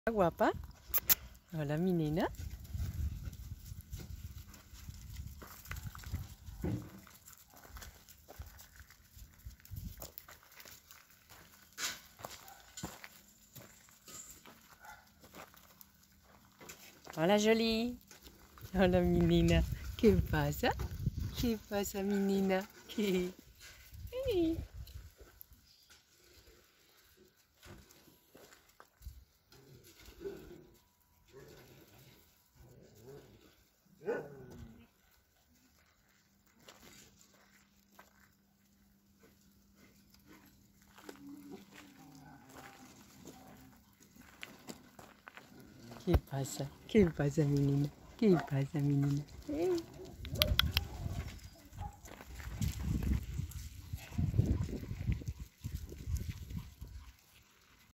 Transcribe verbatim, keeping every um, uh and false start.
Guapa. Hola, mi nena. Hola, Jolie. Hola, mi nena. ¿Qué pasa? ¿Qué pasa, mi nena? ¿Qué? Hey. ¿Qué pasa? ¿Qué pasa, mi nena? ¿Qué pasa, mi nena? Hey.